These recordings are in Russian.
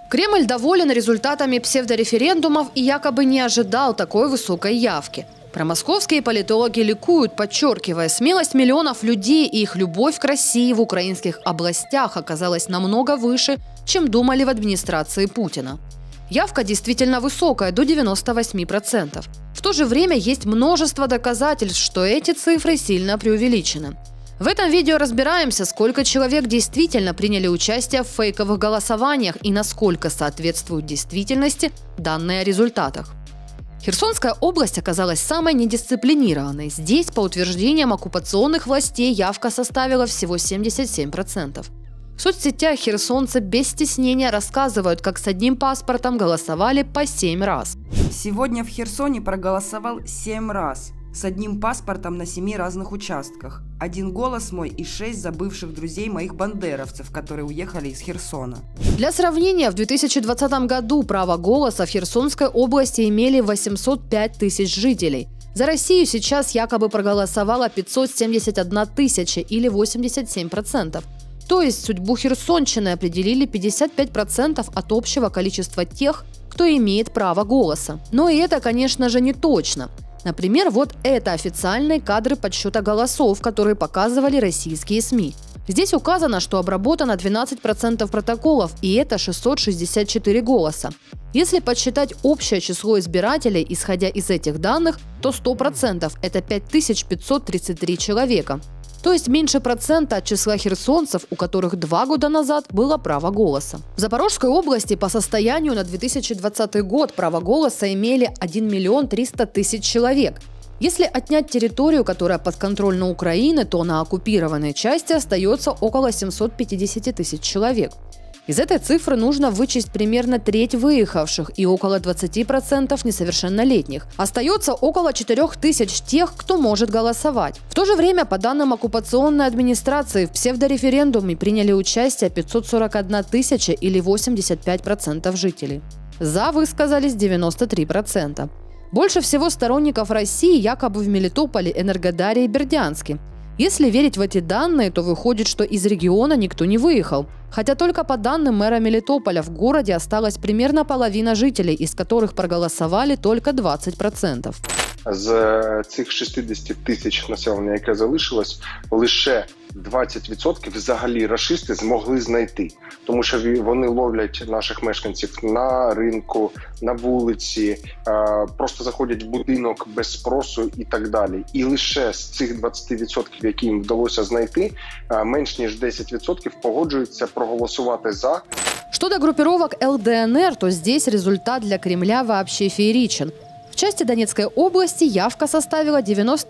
Кремль доволен результатами псевдореферендумов и якобы не ожидал такой высокой явки. Промосковские политологи ликуют, подчеркивая, смелость миллионов людей и их любовь к России в украинских областях оказалась намного выше, чем думали в администрации Путина. Явка действительно высокая, до 98%. В то же время есть множество доказательств, что эти цифры сильно преувеличены. В этом видео разбираемся, сколько человек действительно приняли участие в фейковых голосованиях и насколько соответствуют действительности данные о результатах. Херсонская область оказалась самой недисциплинированной. Здесь, по утверждениям оккупационных властей, явка составила всего 77%. В соцсетях херсонцы без стеснения рассказывают, как с одним паспортом голосовали по 7 раз. Сегодня в Херсоне проголосовал 7 раз. С одним паспортом на 7 разных участках. 1 голос мой и 6 забывших друзей моих бандеровцев, которые уехали из Херсона. Для сравнения, в 2020 году право голоса в Херсонской области имели 805 тысяч жителей. За Россию сейчас якобы проголосовало 571 тысяча или 87%. То есть судьбу Херсонщины определили 55% от общего количества тех, кто имеет право голоса. Но и это, конечно же, не точно. Например, вот это официальные кадры подсчета голосов, которые показывали российские СМИ. Здесь указано, что обработано 12% протоколов, и это 664 голоса. Если подсчитать общее число избирателей, исходя из этих данных, то 100% – это 5533 человека. То есть меньше процента от числа херсонцев, у которых 2 года назад было право голоса. В Запорожской области по состоянию на 2020 год право голоса имели 1 миллион 300 тысяч человек. Если отнять территорию, которая подконтрольна Украине, то на оккупированной части остается около 750 тысяч человек. Из этой цифры нужно вычесть примерно треть выехавших и около 20% несовершеннолетних. Остается около 4000 тех, кто может голосовать. В то же время, по данным оккупационной администрации, в псевдореферендуме приняли участие 541 тысяча или 85% жителей. За высказались 93%. Больше всего сторонников России якобы в Мелитополе, Энергодаре и Бердянске. Если верить в эти данные, то выходит, что из региона никто не выехал. Хотя только по данным мэра Мелитополя в городе осталась примерно половина жителей, из которых проголосовали только 20%. З цих 60 тисяч населення, яке залишилось, лише 20% взагалі рашисти змогли знайти. Тому що вони ловлять наших мешканців на ринку, на вулиці, просто заходять в будинок без спросу і так далі. І лише з цих 20%, які їм вдалося знайти, менш ніж 10% погоджуються проголосувати за. Что до группировок ЛДНР, то здесь результат для Кремля вообще фееричен. В части Донецкой области явка составила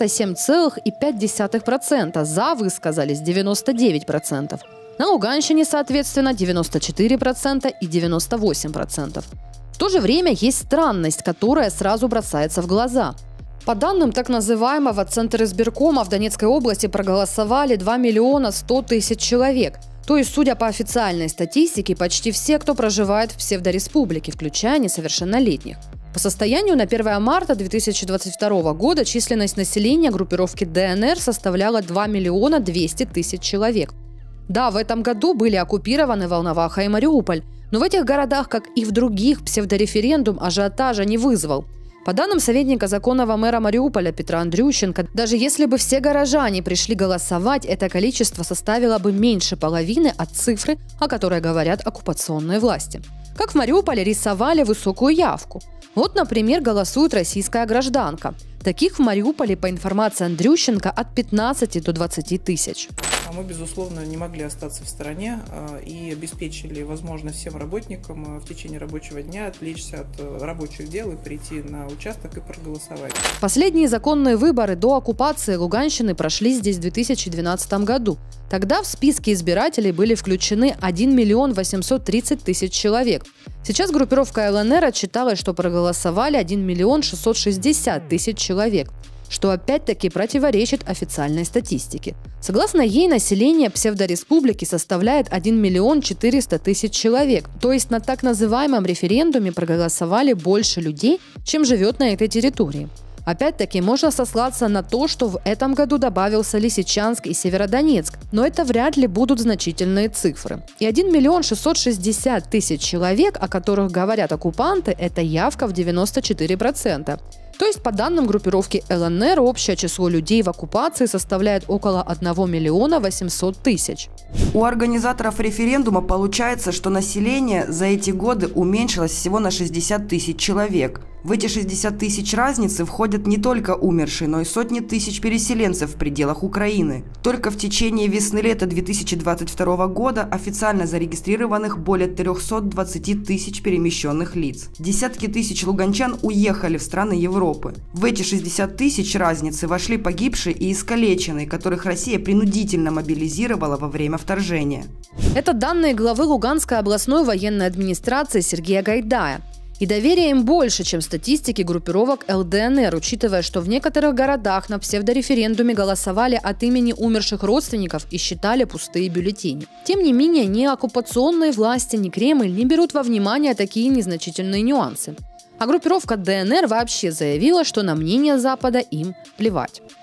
97,5%, за высказались 99%. На Луганщине, соответственно, 94% и 98%. В то же время есть странность, которая сразу бросается в глаза. По данным так называемого Центра избиркома, в Донецкой области проголосовали 2 миллиона 100 тысяч человек. То есть, судя по официальной статистике, почти все, кто проживает в псевдореспублике, включая несовершеннолетних. По состоянию на 1 марта 2022 года численность населения группировки ДНР составляла 2 миллиона 200 тысяч человек. Да, в этом году были оккупированы Волноваха и Мариуполь, но в этих городах, как и в других, псевдореферендум ажиотажа не вызвал. По данным советника законного мэра Мариуполя Петра Андрющенко, даже если бы все горожане пришли голосовать, это количество составило бы меньше половины от цифры, о которой говорят оккупационные власти. Как в Мариуполе рисовали высокую явку. Вот, например, голосует российская гражданка. Таких в Мариуполе, по информации Андрющенко, от 15 до 20 тысяч. Мы, безусловно, не могли остаться в стороне и обеспечили возможность всем работникам в течение рабочего дня отвлечься от рабочих дел и прийти на участок и проголосовать. Последние законные выборы до оккупации Луганщины прошли здесь в 2012 году. Тогда в списки избирателей были включены 1 миллион 830 тысяч человек. Сейчас группировка ЛНР отчиталась, что проголосовали 1 миллион 660 тысяч человек, что опять-таки противоречит официальной статистике. Согласно ей, население псевдореспублики составляет 1 миллион 400 тысяч человек. То есть на так называемом референдуме проголосовали больше людей, чем живет на этой территории. Опять-таки, можно сослаться на то, что в этом году добавился Лисичанск и Северодонецк, но это вряд ли будут значительные цифры. И 1 миллион 660 тысяч человек, о которых говорят оккупанты, это явка в 94%. То есть, по данным группировки ЛНР, общее число людей в оккупации составляет около 1 миллиона 800 тысяч. У организаторов референдума получается, что население за эти годы уменьшилось всего на 60 тысяч человек. В эти 60 тысяч разницы входят не только умершие, но и сотни тысяч переселенцев в пределах Украины. Только в течение весны-лета 2022 года официально зарегистрированных более 320 тысяч перемещенных лиц. Десятки тысяч луганчан уехали в страны Европы. В эти 60 тысяч разницы вошли погибшие и искалеченные, которых Россия принудительно мобилизировала во время вторжения. Это данные главы Луганской областной военной администрации Сергея Гайдая. И доверие им больше, чем статистики группировок ЛДНР, учитывая, что в некоторых городах на псевдореферендуме голосовали от имени умерших родственников и считали пустые бюллетени. Тем не менее, ни оккупационные власти, ни Кремль не берут во внимание такие незначительные нюансы. А группировка ДНР вообще заявила, что на мнение Запада им плевать.